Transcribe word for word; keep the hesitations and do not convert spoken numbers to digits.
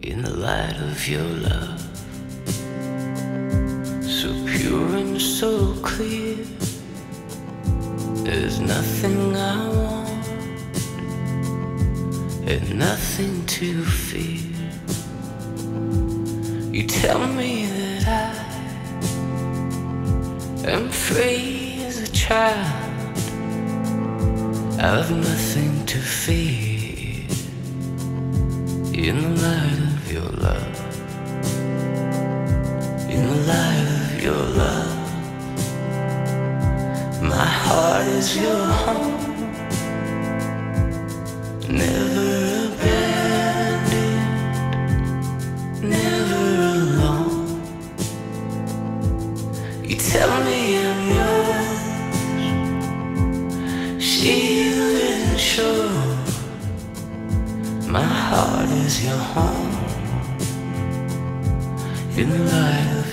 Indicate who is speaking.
Speaker 1: in the light of your love, so pure and so clear. There's nothing I want and nothing to fear. You tell me that I am free as a child, I've nothing to fear in the light of your love, in the light of your love. My heart is your home, never abandoned, never alone. You tell me I'm yours, shielded and sure. My heart is your home, in the light of